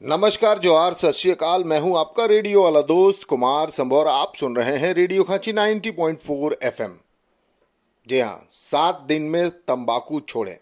नमस्कार, जोहार, सत श्री अकाल। मैं हूं आपका रेडियो वाला दोस्त कुमार संभौर। आप सुन रहे हैं रेडियो खांची 90.4 FM। जी हां, 7 दिन में तंबाकू छोड़ें।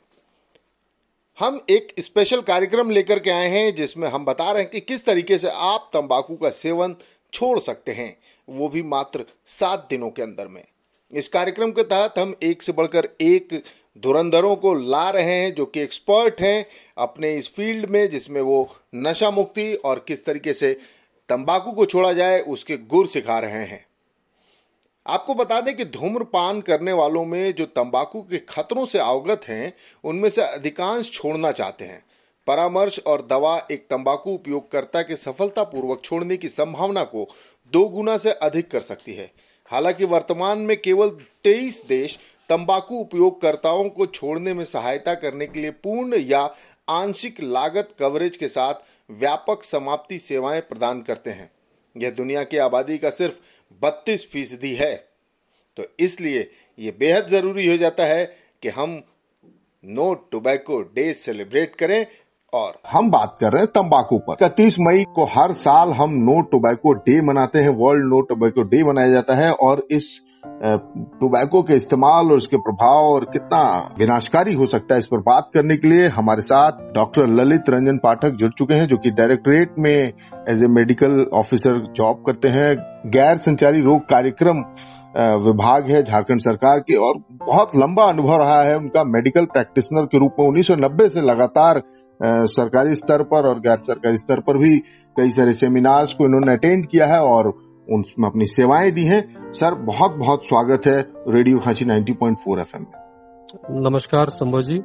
हम एक स्पेशल कार्यक्रम लेकर के आए हैं जिसमें हम बता रहे हैं कि किस तरीके से आप तंबाकू का सेवन छोड़ सकते हैं, वो भी मात्र 7 दिनों के अंदर में। इस कार्यक्रम के तहत हम एक से बढ़कर एक धुरंधरों को ला रहे हैं जो कि एक्सपर्ट हैं अपने इस फील्ड में, जिसमें वो नशा मुक्ति और किस तरीके से तंबाकू को छोड़ा जाए उसके गुर सिखा रहे हैं। आपको बता दें कि धूम्रपान करने वालों में जो तंबाकू के खतरों से अवगत हैं, उनमें से अधिकांश छोड़ना चाहते हैं। परामर्श और दवा एक तंबाकू उपयोगकर्ता के सफलतापूर्वक छोड़ने की संभावना को 2 गुना से अधिक कर सकती है। हालांकि वर्तमान में केवल 23 देश तंबाकू उपयोगकर्ताओं को छोड़ने में सहायता करने के लिए पूर्ण या आंशिक लागत कवरेज के साथ व्यापक समाप्ति सेवाएं प्रदान करते हैं। यह दुनिया की आबादी का सिर्फ 32% है। तो इसलिए यह बेहद जरूरी हो जाता है कि हम नो टोबैको डे सेलिब्रेट करें। और हम बात कर रहे हैं तंबाकू पर। 31 मई को हर साल हम नो टोबैको डे मनाते हैं। वर्ल्ड नो टोबैको डे मनाया जाता है और इस टोबैको के इस्तेमाल और उसके प्रभाव और कितना विनाशकारी हो सकता है, इस पर बात करने के लिए हमारे साथ डॉक्टर ललित रंजन पाठक जुड़ चुके हैं, जो कि डायरेक्टरेट में as a medical officer job करते हैं। गैर संचारी रोग कार्यक्रम विभाग है झारखंड सरकार के, और बहुत लंबा अनुभव रहा है उनका मेडिकल प्रैक्टिशनर के रूप में। 1990 से लगातार सरकारी स्तर पर और गैर सरकारी स्तर पर भी कई सारे सेमिनार्स को इन्होंने अटेंड किया है और उनमें अपनी सेवाएं दी हैं। सर, बहुत बहुत स्वागत है रेडियो खांची 90.4 FM में। नमस्कार संभव जी।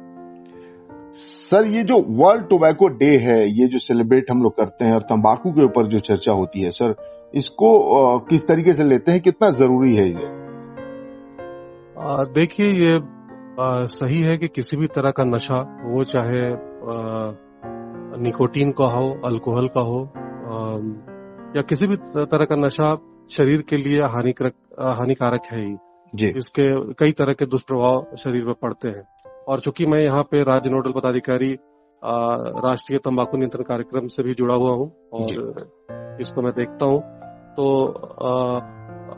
सर, ये जो वर्ल्ड टोबैको डे है, ये जो सेलिब्रेट हम लोग करते हैं और तंबाकू के ऊपर जो चर्चा होती है, सर इसको किस तरीके से लेते हैं, कितना जरूरी है ये? देखिए, ये सही है कि किसी भी तरह का नशा, वो चाहे निकोटीन का हो, अल्कोहल का हो, या किसी भी तरह का नशा शरीर के लिए हानिकारक है ही जी। इसके कई तरह के दुष्प्रभाव शरीर में पड़ते हैं। और चूंकि मैं यहाँ पे राज्य नोडल पदाधिकारी राष्ट्रीय तंबाकू नियंत्रण कार्यक्रम से भी जुड़ा हुआ हूँ और इसको मैं देखता हूँ, तो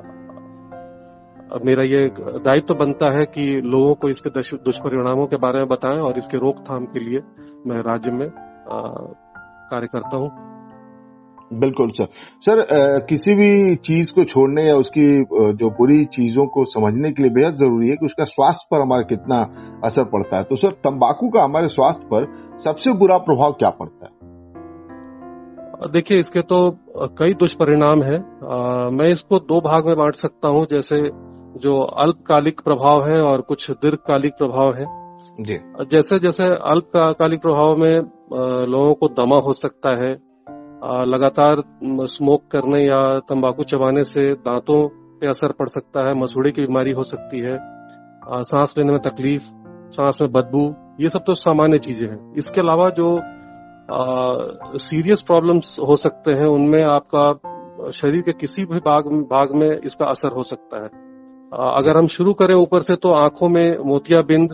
मेरा ये दायित्व बनता है कि लोगों को इसके दुष्परिणामों के बारे में बताएं और इसके रोकथाम के लिए मैं राज्य में कार्य करता हूँ। बिल्कुल सर। सर, किसी भी चीज को छोड़ने या उसकी जो बुरी चीजों को समझने के लिए बेहद जरूरी है कि उसका स्वास्थ्य पर हमारा कितना असर पड़ता है। तो सर, तंबाकू का हमारे स्वास्थ्य पर सबसे बुरा प्रभाव क्या पड़ता है? देखिए, इसके तो कई दुष्परिणाम हैं। मैं इसको 2 भाग में बांट सकता हूँ, जैसे जो अल्पकालिक प्रभाव है और कुछ दीर्घकालिक प्रभाव है जी। जैसे जैसे अल्पकालिक प्रभाव में लोगों को दमा हो सकता है, लगातार स्मोक करने या तंबाकू चबाने से दांतों पे असर पड़ सकता है, मसूड़े की बीमारी हो सकती है, सांस लेने में तकलीफ, सांस में बदबू, ये सब तो सामान्य चीजें हैं। इसके अलावा जो सीरियस प्रॉब्लम्स हो सकते हैं, उनमें आपका शरीर के किसी भी भाग में इसका असर हो सकता है। अगर हम शुरू करें ऊपर से, तो आंखों में मोतियाबिंद,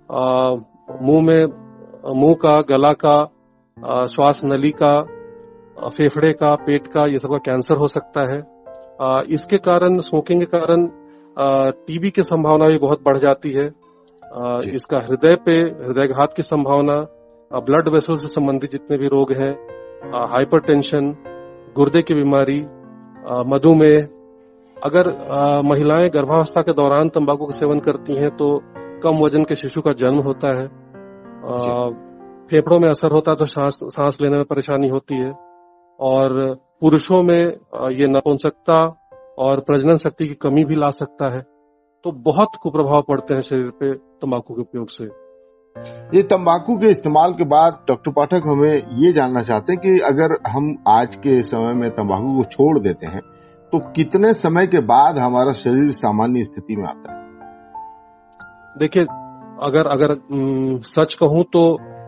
मुंह का, गला का, श्वास नली का, फेफड़े का, पेट का, ये सब का कैंसर हो सकता है। इसके कारण, स्मोकिंग के कारण टीबी की संभावना भी बहुत बढ़ जाती है। इसका हृदयघात की संभावना, ब्लड वेसल से संबंधित जितने भी रोग हैं, हाइपरटेंशन, गुर्दे की बीमारी, मधुमेह। अगर महिलाएं गर्भावस्था के दौरान तंबाकू का सेवन करती हैं तो कम वजन के शिशु का जन्म होता है, फेफड़ों में असर होता है तो सांस लेने में परेशानी होती है, और पुरुषों में ये नपुंसकता और प्रजनन शक्ति की कमी भी ला सकता है। तो बहुत कुप्रभाव पड़ते हैं शरीर पे तंबाकू के उपयोग से। ये तंबाकू के इस्तेमाल के बाद डॉक्टर पाठक, हमें ये जानना चाहते हैं कि अगर हम आज के समय में तंबाकू को छोड़ देते हैं तो कितने समय के बाद हमारा शरीर सामान्य स्थिति में आता है? देखिए, अगर सच कहूं तो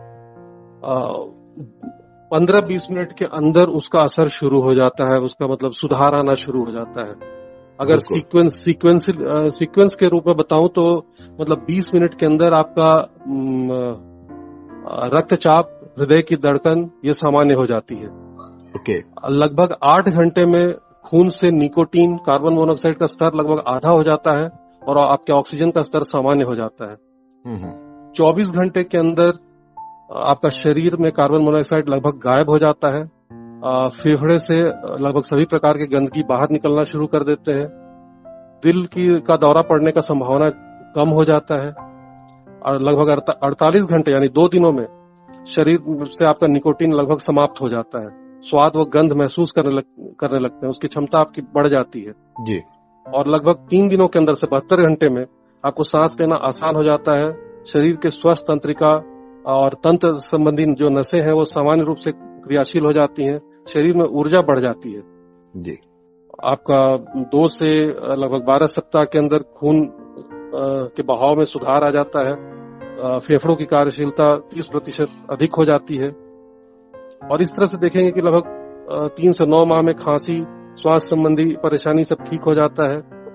15-20 मिनट के अंदर उसका असर शुरू हो जाता है, उसका मतलब सुधार आना शुरू हो जाता है। अगर सीक्वेंस के रूप में बताऊं तो मतलब 20 मिनट के अंदर आपका रक्तचाप, हृदय की धड़कन ये सामान्य हो जाती है। ओके। लगभग 8 घंटे में खून से निकोटीन, कार्बन मोनोऑक्साइड का स्तर लगभग आधा हो जाता है और आपके ऑक्सीजन का स्तर सामान्य हो जाता है। 24 घंटे के अंदर आपका शरीर में कार्बन मोनोऑक्साइड लगभग गायब हो जाता है। फेफड़े से लगभग सभी प्रकार के गंदगी बाहर निकलना शुरू कर देते हैं। दिल का दौरा पड़ने का संभावना कम हो जाता है और लगभग 48 घंटे यानी 2 दिनों में शरीर से आपका निकोटीन लगभग समाप्त हो जाता है। स्वाद व गंध महसूस करने लगते हैं, उसकी क्षमता आपकी बढ़ जाती है जी। और लगभग 3 दिनों के अंदर से 72 घंटे में आपको सांस लेना आसान हो जाता है। शरीर के स्वस्थ तंत्रिका और तंत्र संबंधी जो नसें हैं वो सामान्य रूप से क्रियाशील हो जाती हैं। शरीर में ऊर्जा बढ़ जाती है जी। आपका 2 से लगभग 12 सप्ताह के अंदर खून के बहाव में सुधार आ जाता है। फेफड़ों की कार्यशीलता 30% अधिक हो जाती है और इस तरह से देखेंगे कि लगभग 3 से 9 माह में खांसी, श्वास संबंधी परेशानी सब ठीक हो जाता है।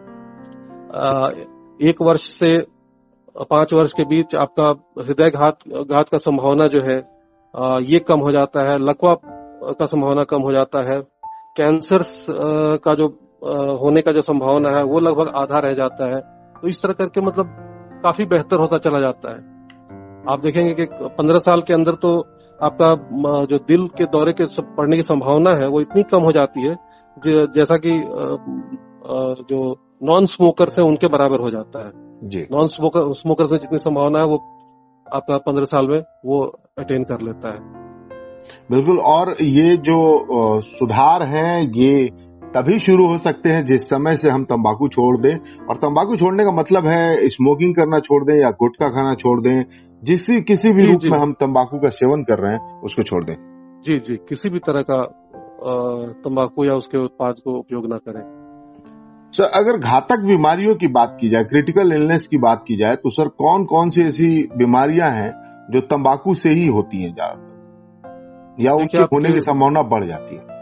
1 वर्ष से 5 वर्ष के बीच आपका हृदय घात का संभावना जो है ये कम हो जाता है। लकवा का संभावना कम हो जाता है। कैंसर का जो होने का जो संभावना है वो लगभग आधा रह जाता है। तो इस तरह करके मतलब काफी बेहतर होता चला जाता है। आप देखेंगे कि 15 साल के अंदर तो आपका जो दिल के दौरे के पड़ने की संभावना है वो इतनी कम हो जाती है जैसा कि जो नॉन स्मोकर्स हैं उनके बराबर हो जाता है जी। नॉन स्मोकर्स में जितनी संभावना है वो आपका 15 साल में वो अटेन कर लेता है। बिल्कुल। और ये जो सुधार हैं ये तभी शुरू हो सकते हैं जिस समय से हम तंबाकू छोड़ दें। और तंबाकू छोड़ने का मतलब है स्मोकिंग करना छोड़ दें या गुटखा खाना छोड़ दें। किसी भी रूप में हम तंबाकू का सेवन कर रहे हैं उसको छोड़ दें। जी जी, किसी भी तरह का तंबाकू या उसके उत्पाद को उपयोग ना करें। सर, अगर घातक बीमारियों की बात की जाए, क्रिटिकल इलनेस की बात की जाए, तो सर कौन कौन सी ऐसी बीमारियां हैं जो तंबाकू से ही होती हैं ज्यादातर या उनके होने की संभावना बढ़ जाती है?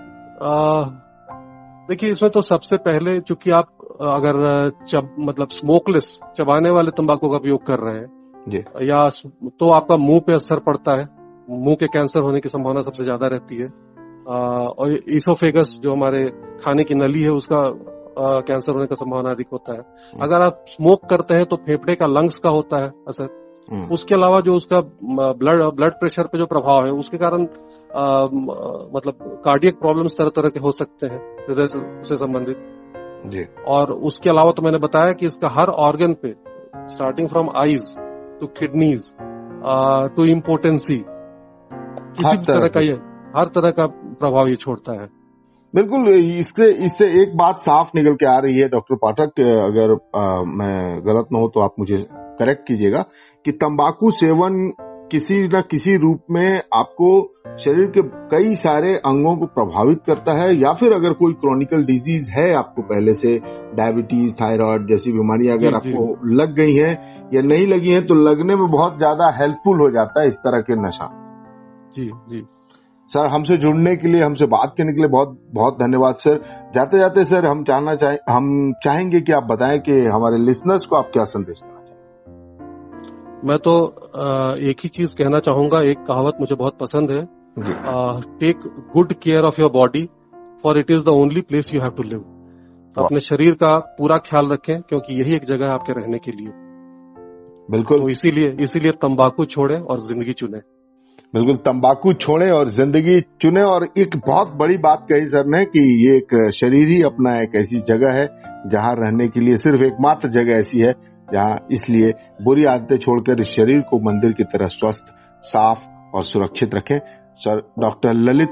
देखिए, इसमें तो सबसे पहले चूंकि आप अगर मतलब स्मोकलेस चबाने वाले तंबाकू का उपयोग कर रहे हैं जी, या तो आपका मुंह पे असर पड़ता है। मुंह के कैंसर होने की संभावना सबसे ज्यादा रहती है। और इसोफेगस जो हमारे खाने की नली है उसका कैंसर होने का संभावना अधिक होता है। अगर आप स्मोक करते हैं तो फेफड़े का, लंग्स का होता है असर। उसके अलावा जो उसका ब्लड प्रेशर पे जो प्रभाव है उसके कारण मतलब कार्डियक प्रॉब्लम्स तरह तरह के हो सकते हैं हृदय से संबंधित जी। और उसके अलावा तो मैंने बताया कि इसका हर ऑर्गन पे, starting from eyes to kidneys to impotency, किसी भी तरह का ये हर तरह का प्रभाव ये छोड़ता है। बिल्कुल। इससे एक बात साफ निकल के आ रही है डॉक्टर पाठक, अगर मैं गलत न हो तो आप मुझे करेक्ट कीजिएगा, कि तंबाकू सेवन किसी न किसी रूप में आपको शरीर के कई सारे अंगों को प्रभावित करता है। या फिर अगर कोई क्रॉनिकल डिजीज है आपको पहले से, डायबिटीज, थायराइड जैसी बीमारियां अगर आपको लग गई हैं या नहीं लगी हैं, तो लगने में बहुत ज्यादा हेल्पफुल हो जाता है इस तरह के नशा। जी जी सर, हमसे जुड़ने के लिए, हमसे बात करने के लिए बहुत बहुत धन्यवाद सर। जाते जाते सर हम चाहेंगे कि आप बताएं कि हमारे लिसनर्स को आप क्या संदेश देना चाहेंगे। मैं तो एक ही चीज कहना चाहूंगा। एक कहावत मुझे बहुत पसंद है, take good care of your body for it is the only place you have to live. तो अपने शरीर का पूरा ख्याल रखें क्योंकि यही एक जगह है आपके रहने के लिए। बिल्कुल। तो इसीलिए तंबाकू छोड़ें और जिंदगी चुनें। बिल्कुल, तंबाकू छोड़ें और जिंदगी चुनें। और एक बहुत बड़ी बात कही सर ने कि ये एक शरीर ही अपना एक ऐसी जगह है जहां रहने के लिए सिर्फ एकमात्र जगह ऐसी है जहां, इसलिए बुरी आदतें छोड़कर इस शरीर को मंदिर की तरह स्वस्थ, साफ और सुरक्षित रखें। Sir, doctor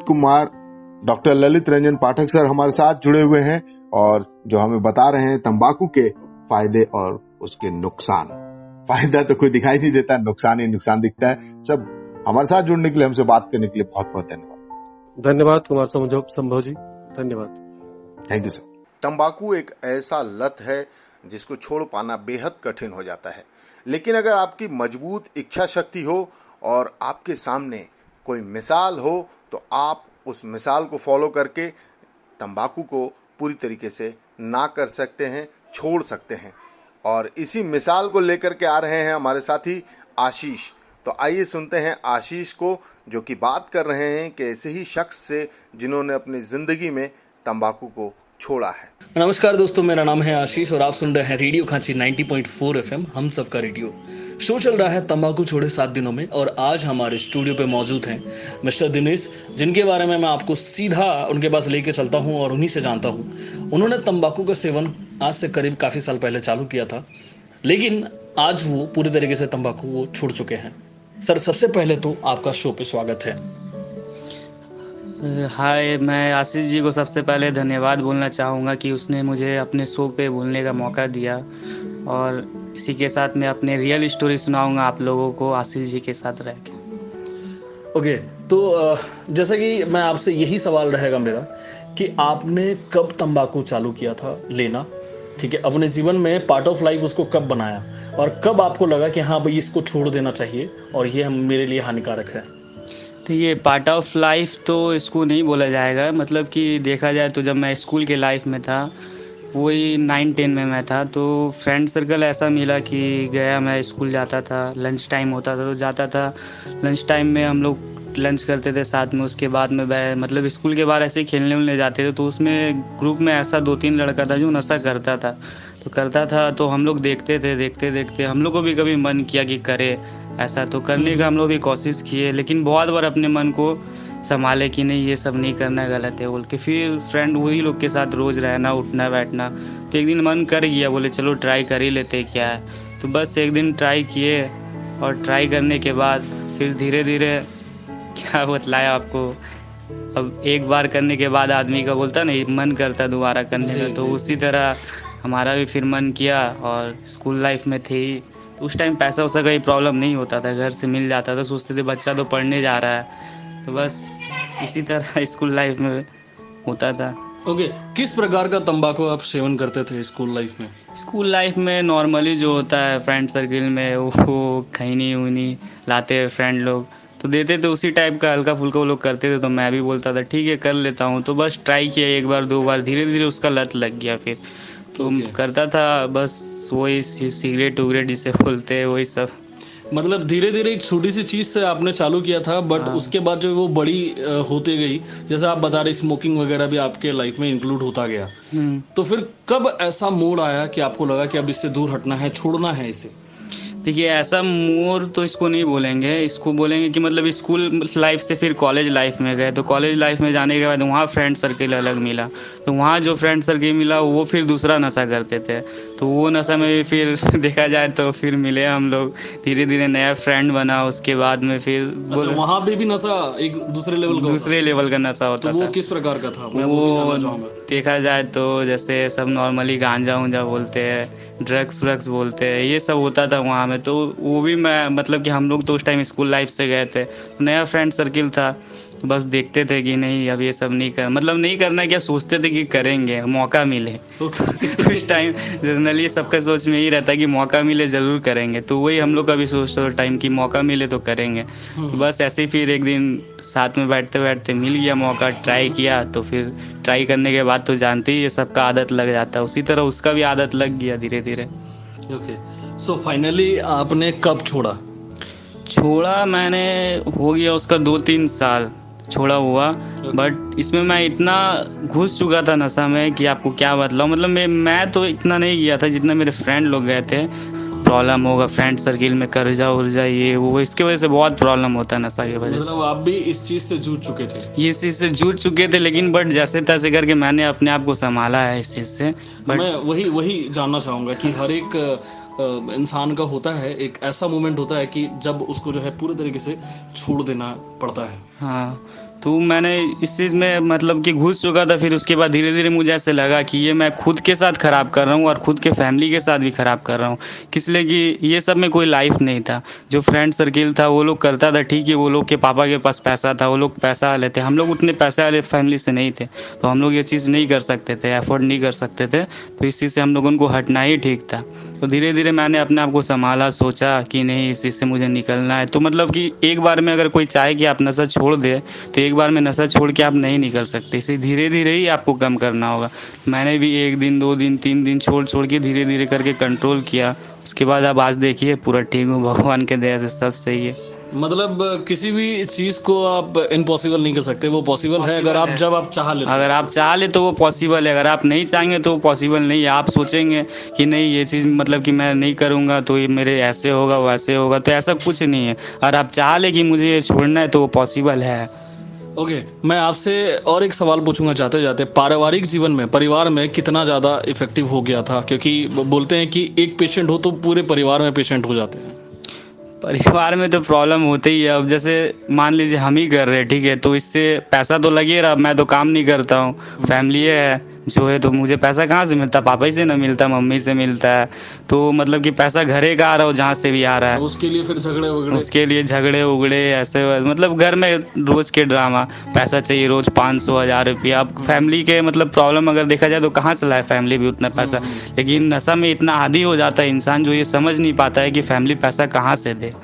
Lalit Ranjan Pathak sir हमारे साथ जुड़े हुए हैं और जो हमें बता रहे हैं तंबाकू के फायदे और उसके नुकसान। फायदा तो कोई दिखाई नहीं देता, नुकसान ही नुकसान दिखता है। सब हमारे साथ जुड़ने के लिए, हमसे बात करने के लिए बहुत बहुत धन्यवाद। धन्यवाद कुमार संभव जी, धन्यवाद। Thank you sir. तंबाकू एक ऐसा लत है जिसको छोड़ पाना बेहद कठिन हो जाता है, लेकिन अगर आपकी मजबूत इच्छा शक्ति हो और आपके सामने कोई मिसाल हो तो आप उस मिसाल को फॉलो करके तंबाकू को पूरी तरीके से ना कर सकते हैं, छोड़ सकते हैं। और इसी मिसाल को लेकर के आ रहे हैं हमारे साथी आशीष। तो आइए सुनते हैं आशीष को, जो कि बात कर रहे हैं कि ऐसे ही शख्स से जिन्होंने अपनी ज़िंदगी में तंबाकू को छोड़ा है। नमस्कार दोस्तों, मेरा नाम है आशीष और आप सुन रहे हैं रेडियो खांची 90.4 FM, हम सबका रेडियो। शो चल रहा है तंबाकू छोड़े 7 दिनों में और आज हमारे स्टूडियो पे मौजूद हैं मिस्टर दिनेश, जिनके बारे में मैं आपको सीधा उनके पास लेके चलता हूं और उन्हीं से जानता हूं। उन्होंने तंबाकू का सेवन आज से करीब काफ़ी साल पहले चालू किया था, लेकिन आज वो पूरी तरीके से तंबाकू वो छोड़ चुके हैं। सर, सबसे पहले तो आपका शो पे स्वागत है। हाय, मैं आशीष जी को सबसे पहले धन्यवाद बोलना चाहूँगा कि उसने मुझे अपने शो पे बोलने का मौका दिया, और इसी के साथ मैं अपने रियल स्टोरी सुनाऊँगा आप लोगों को आशीष जी के साथ रह के। ओके, तो जैसा कि मैं आपसे यही सवाल रहेगा मेरा कि आपने कब तंबाकू चालू किया था लेना, ठीक है, अपने जीवन में पार्ट ऑफ लाइफ उसको कब बनाया और कब आपको लगा कि हाँ भाई इसको छोड़ देना चाहिए और ये मेरे लिए हानिकारक है? तो ये पार्ट ऑफ लाइफ तो इसको नहीं बोला जाएगा, मतलब कि देखा जाए तो जब मैं स्कूल के लाइफ में था, वही 9-10 में मैं था, तो फ्रेंड सर्कल ऐसा मिला कि गया, मैं स्कूल जाता था, लंच टाइम होता था तो जाता था। लंच टाइम में हम लोग लंच करते थे साथ में, उसके बाद में मतलब स्कूल के बाहर ऐसे ही खेलने उलने जाते थे, तो उसमें ग्रुप में ऐसा 2-3 लड़का था जो नशा करता था, तो हम लोग देखते थे, हम लोग को भी कभी मन किया कि करे ऐसा, तो करने का हम लोग भी कोशिश किए, लेकिन बहुत बार अपने मन को संभाले कि नहीं ये सब नहीं करना, गलत है बोल के। फिर फ्रेंड वही लोग के साथ रोज़ रहना, उठना बैठना, तो एक दिन मन कर गया, बोले चलो ट्राई कर ही लेते क्या है। तो बस एक दिन ट्राई किए, और ट्राई करने के बाद फिर धीरे धीरे क्या बतलाया आपको, अब एक बार करने के बाद आदमी का बोलता नहीं मन करता दोबारा करने का, तो उसी तरह हमारा भी फिर मन किया। और स्कूल लाइफ में थे ही, तो उस टाइम पैसा वैसा का ही प्रॉब्लम नहीं होता था, घर से मिल जाता था, सोचते थे बच्चा तो पढ़ने जा रहा है, तो बस इसी तरह स्कूल लाइफ में होता था। ओके, किस प्रकार का तंबाकू आप सेवन करते थे स्कूल लाइफ में? स्कूल लाइफ में नॉर्मली जो होता है फ्रेंड सर्किल में, वो खैनी उनी लाते हैं फ्रेंड लोग, तो देते थे, उसी टाइप का हल्का फुल्का वो लोग करते थे, तो मैं भी बोलता था ठीक है कर लेता हूँ। तो बस ट्राई किया 1 बार 2 बार, धीरे धीरे उसका लत लग गया, फिर तो करता था बस वही सिगरेट उगरेट जिसे बोलते हैं वही सब। मतलब धीरे धीरे एक छोटी सी चीज़ से आपने चालू किया था, बट उसके बाद जो वो बड़ी होते गई, जैसे आप बता रहे स्मोकिंग वगैरह भी आपके लाइफ में इंक्लूड होता गया। तो फिर कब ऐसा मोड़ आया कि आपको लगा कि अब इससे दूर हटना है, छोड़ना है इसे? देखिए, ऐसा मोड़ तो इसको नहीं बोलेंगे, इसको बोलेंगे कि मतलब स्कूल लाइफ से फिर कॉलेज लाइफ में गए, तो कॉलेज लाइफ में जाने के बाद वहाँ फ्रेंड सर्किल अलग मिला, तो वहाँ जो फ्रेंड सर्किल मिला वो फिर दूसरा नशा करते थे, तो वो नशा में भी फिर देखा जाए तो फिर मिले हम लोग, धीरे धीरे नया फ्रेंड बना, उसके बाद में फिर वहाँ पे भी नशा एक दूसरे लेवल का नशा होता था। वो किस प्रकार का था? मैं वो देखा जाए तो जैसे सब नॉर्मली गांजा उंजा बोलते हैं, ड्रग्स बोलते हैं, ये सब होता था वहाँ में, तो वो भी मैं मतलब कि हम लोग तो उस टाइम स्कूल लाइफ से गए थे, नया फ्रेंड सर्किल था, तो बस देखते थे कि नहीं अब ये सब नहीं करना, क्या सोचते थे कि करेंगे मौका मिले। उस टाइम जनरली सबका सोच में ही रहता है कि मौका मिले ज़रूर करेंगे, तो वही हम लोग का भी सोचते थे टाइम कि मौका मिले तो करेंगे। तो बस ऐसे ही फिर एक दिन साथ में बैठते बैठते मिल गया मौका, ट्राई किया, तो फिर ट्राई करने के बाद तो जानते ही ये सबका आदत लग जाता है, उसी तरह उसका भी आदत लग गया धीरे धीरे। ओके, सो फाइनली आपने कब छोड़ा? मैंने हो गया उसका 2-3 साल छोड़ा हुआ, बट इसमें मैं इतना घुस चुका था नशा में कि आपको क्या बतलाऊं, मतलब मैं तो इतना नहीं गया था जितना मेरे फ्रेंड लोग गए थे। प्रॉब्लम होगा फ्रेंड सर्किल में, कर्जा उर्जा ये वो, इसके वजह से बहुत प्रॉब्लम होता है नशा की वजह से। मतलब आप भी इस चीज़ से जूझ चुके थे? इस चीज़ से जूझ चुके थे, लेकिन बट जैसे तैसे करके मैंने अपने आप को संभाला है इस चीज़ से। बट मैं वही जानना चाहूँगा कि हर एक इंसान का होता है, एक ऐसा मोमेंट होता है कि जब उसको जो है पूरे तरीके से छोड़ देना पड़ता है। हाँ, तो मैंने इस चीज़ में मतलब कि घुस चुका था, फिर उसके बाद धीरे धीरे मुझे ऐसे लगा कि ये मैं खुद के साथ ख़राब कर रहा हूँ और खुद के फैमिली के साथ भी ख़राब कर रहा हूँ, किस लिए कि ये सब में कोई लाइफ नहीं था। जो फ्रेंड सर्किल था वो लोग करता था, ठीक है, वो लोग के पापा के पास पैसा था, वो लोग पैसा वाले थे, हम लोग उतने पैसे वाले फैमिली से नहीं थे, तो हम लोग ये चीज़ नहीं कर सकते थे, अफोर्ड नहीं कर सकते थे, तो इस चीज़ से हम लोगों को हटना ही ठीक था। तो धीरे धीरे मैंने अपने आप को संभाला, सोचा कि नहीं इस चीज़ से मुझे निकलना है। तो मतलब कि एक बार में अगर कोई चाहे कि आप नशा छोड़ दे, तो एक बार में नशा छोड़ के आप नहीं निकल सकते, इसे धीरे धीरे ही आपको कम करना होगा। मैंने भी 1 दिन 2 दिन 3 दिन छोड़ के धीरे धीरे करके कंट्रोल किया, उसके बाद अब आज देखिए पूरा ठीक हूँ, भगवान के दया से सब सही है। मतलब किसी भी चीज को आप इम्पॉसिबल नहीं कर सकते, वो पॉसिबल है अगर आप जब आप चाह ले। अगर आप चाह ले तो वो पॉसिबल है, अगर आप नहीं चाहेंगे तो वो पॉसिबल नहीं है। आप सोचेंगे कि नहीं ये चीज़ मतलब कि मैं नहीं करूँगा तो ये मेरे ऐसे होगा वैसे होगा, तो ऐसा कुछ नहीं है। अगर आप चाह ले कि मुझे ये छोड़ना है तो वो पॉसिबल है। ओके, मैं आपसे और एक सवाल पूछूंगा जाते जाते, पारिवारिक जीवन में परिवार में कितना ज़्यादा इफेक्टिव हो गया था? क्योंकि बोलते हैं कि एक पेशेंट हो तो पूरे परिवार में पेशेंट हो जाते हैं। परिवार में तो प्रॉब्लम होते ही है। अब जैसे मान लीजिए हम ही कर रहे हैं, ठीक है, तो इससे पैसा तो लगे रहा, मैं तो काम नहीं करता हूँ, फैमिली है जो है, तो मुझे पैसा कहाँ से मिलता? पापा ही से ना मिलता, मम्मी से मिलता है। तो मतलब कि पैसा घरे का आ रहा हो जहाँ से भी आ रहा है, उसके लिए फिर झगड़े वगड़े, उसके लिए झगड़े उगड़े ऐसे, मतलब घर में रोज के ड्रामा। पैसा चाहिए रोज 500 1000 रुपया। अब फैमिली के मतलब प्रॉब्लम अगर देखा जाए तो कहाँ से लाए फैमिली भी उतना पैसा। लेकिन नशा में इतना आदी हो जाता है इंसान, जो ये समझ नहीं पाता है कि फैमिली पैसा कहाँ से दे।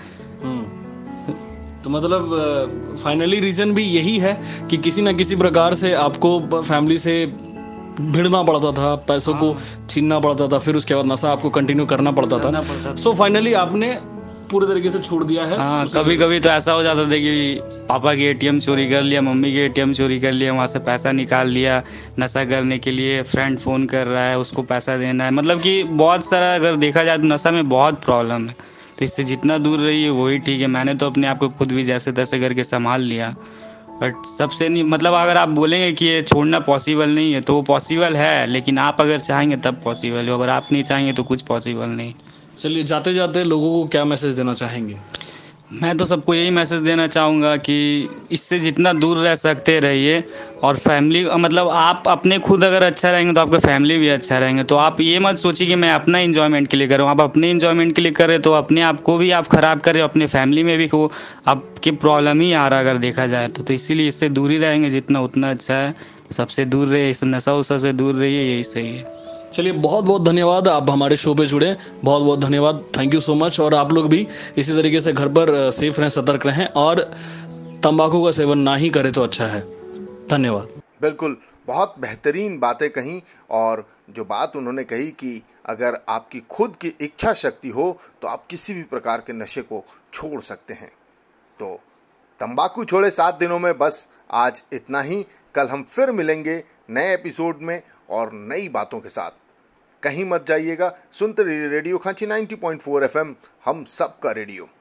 तो मतलब फाइनली रीजन भी यही है कि किसी ना किसी प्रकार से आपको फैमिली से भिड़ना पड़ता था, पैसों को छीनना पड़ता था, फिर उसके बाद नशा आपको कंटिन्यू करना पड़ता था। सो फाइनली आपने पूरे तरीके से छोड़ दिया है। हाँ, कभी कभी तो ऐसा हो जाता था कि पापा की एटीएम चोरी कर लिया, मम्मी की एटीएम चोरी कर लिया, वहाँ से पैसा निकाल लिया नशा करने के लिए। फ्रेंड फ़ोन कर रहा है, उसको पैसा देना है, मतलब कि बहुत सारा अगर देखा जाए तो नशा में बहुत प्रॉब्लम है। तो इससे जितना दूर रहिए वही ठीक है। मैंने तो अपने आप को खुद भी जैसे तैसे करके संभाल लिया, बट सबसे नहीं, मतलब अगर आप बोलेंगे कि ये छोड़ना पॉसिबल नहीं है तो वो पॉसिबल है, लेकिन आप अगर चाहेंगे तब पॉसिबल है, अगर आप नहीं चाहेंगे तो कुछ पॉसिबल नहीं। चलिए, जाते जाते लोगों को क्या मैसेज देना चाहेंगे? मैं तो सबको यही मैसेज देना चाहूँगा कि इससे जितना दूर रह सकते रहिए। और फैमिली मतलब आप अपने खुद अगर अच्छा रहेंगे तो आपका फैमिली भी अच्छा रहेंगे। तो आप ये मत सोचिए कि मैं अपना इंजॉयमेंट के लिए कर रहा हूँ। आप अपने इंजॉयमेंट के लिए कर रहे हो तो अपने आप को भी आप ख़राब करें, अपने फैमिली में भी को आपकी प्रॉब्लम ही आ रहा अगर देखा जाए तो इसीलिए इससे दूर ही रहेंगे जितना उतना अच्छा है। सबसे दूर रहिए, इस नशा वशा से दूर रहिए, यही सही है। चलिए, बहुत बहुत धन्यवाद, आप हमारे शो पे जुड़े, बहुत बहुत धन्यवाद, थैंक यू सो मच। और आप लोग भी इसी तरीके से घर पर सेफ रहें, सतर्क रहें और तंबाकू का सेवन ना ही करें तो अच्छा है। धन्यवाद। बिल्कुल, बहुत बेहतरीन बातें कहीं। और जो बात उन्होंने कही कि अगर आपकी खुद की इच्छा शक्ति हो तो आप किसी भी प्रकार के नशे को छोड़ सकते हैं। तो तंबाकू छोड़े 7 दिनों में बस आज इतना ही। कल हम फिर मिलेंगे नए एपिसोड में और नई बातों के साथ। कहीं मत जाइएगा, सुनते रहिए रेडियो खांची 90.4 FM, हम सबका रेडियो।